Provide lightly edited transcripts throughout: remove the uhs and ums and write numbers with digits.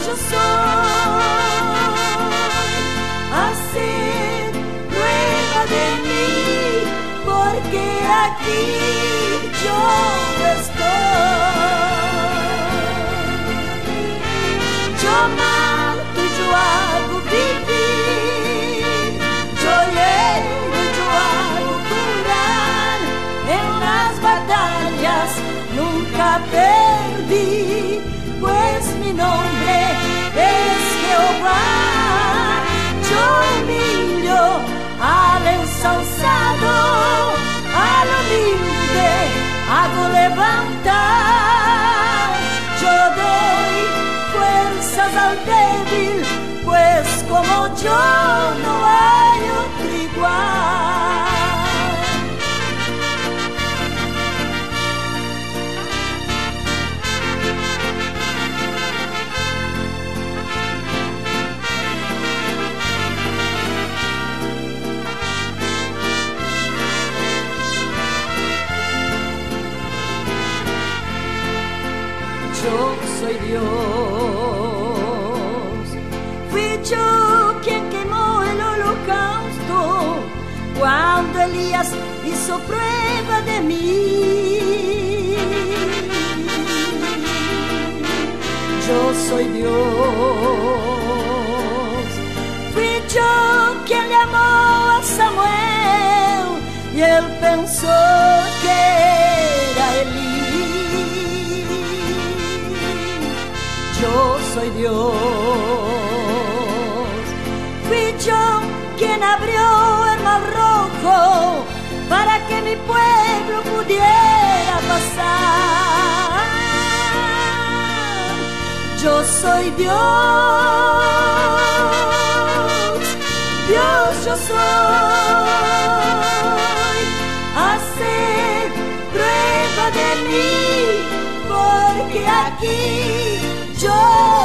yo soy. Haced prueba de mí, porque aquí yo estoy. Yo mato y yo hago vivir, yo hiero y yo hago curar. En las batallas nunca perdí, pues mi nombre es Jehová. Yo humillo al ensalzado, al humilde hago levantar. Yo doy fuerzas al débil, pues como yo no hay otro igual. Yo soy Dios, fui yo quien quemó el holocausto cuando Elías hizo prueba de mí. Yo soy Dios, fui yo quien le amó a Samuel y él pensó que era Elí. Yo soy Dios, fui yo quien abrió el mar rojo para que mi pueblo pudiera pasar. Yo soy Dios, Dios yo soy. Haced prueba de mí, porque aquí yo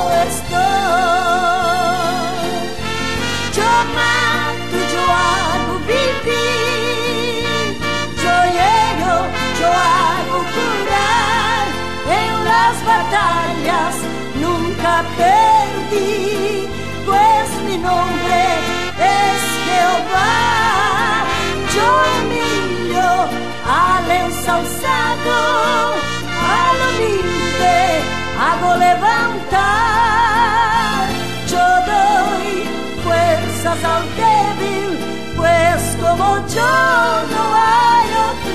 estoy. Yo mato, yo hago vivir, yo hiero, yo hago curar. En las batallas nunca perdí, pues mi nombre es Jehová. Yo humillo al ensalzado, al humilde hago levantar. Yo doy fuerzas al débil, pues como yo no hay otro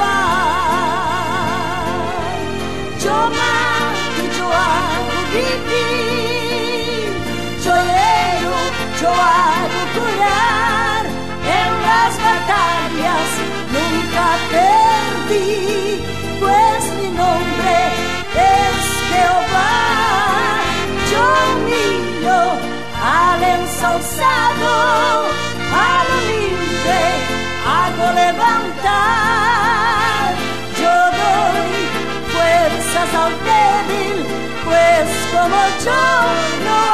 igual. Yo mato y yo hago vivir, yo hiero, yo hago curar. En las batallas nunca perdí, pues mi nombre es Jehová. Yo humillo al ensalzado, al humilde hago levantar. Yo doy fuerzas al débil, pues como yo no